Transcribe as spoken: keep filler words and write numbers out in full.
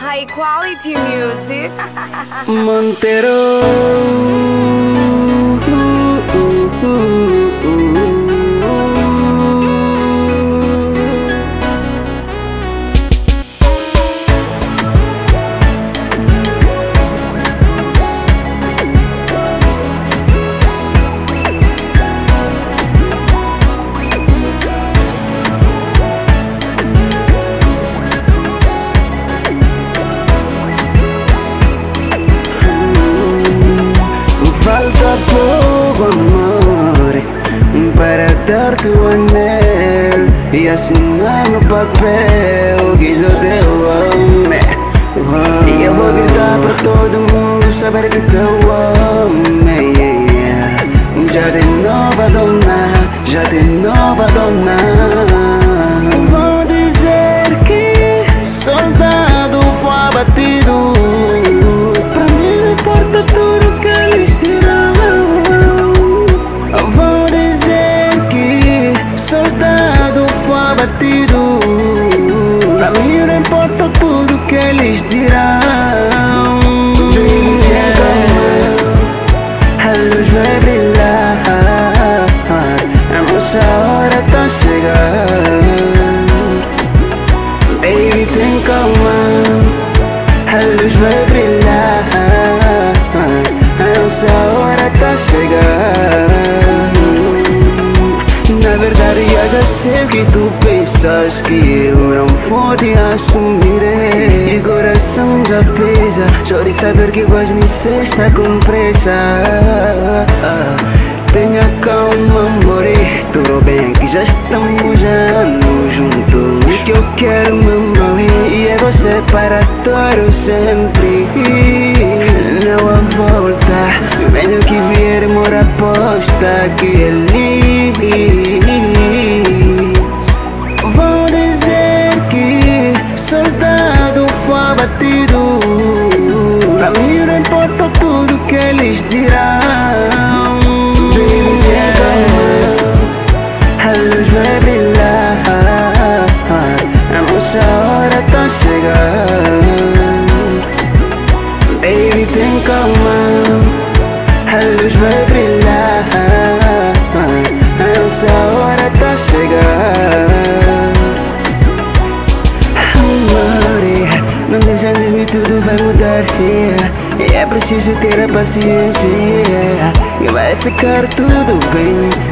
high quality music. Montero. Falta pouco amor para dar-te o anel e assinar no papel que sou teu homem. E eu vou gritar para todo mundo saber que teu homem, yeah. Já tem nova dona, já tem nova dona. Vão dizer que soldado foi abatido. Pra mim não importa tudo que eles dirão. Vão dizer que soldado foi abatido. Pra mim não importa tudo que eles dirão. A luz vai brilhar, a nossa hora tá chegando. Baby, tem calma, a luz vai brilhar, a nossa hora tá chegando. Na verdade eu já sei o que tu pensas, que eu não vou te assumir. E coração já pesa, só de saber que vais me ser está com pressa. Tenha calma, amor, tudo bem que já estamos anos juntos. O que eu quero, mamãe, e é você para todo sempre. Não há volta, venha o que vier, mora aposta que ele. Vão dizer que soldado foi abatido. Pra mim não importa tudo que eles dirão. Baby, tem calma, a luz vai brilhar, a nossa hora tá chegando. Baby, tem calma, a luz vai brilhar, a nossa hora tá chegando. Amor, não deixa de mim, tudo vai mudar, yeah. E é preciso ter a paciência, yeah. E vai ficar tudo bem.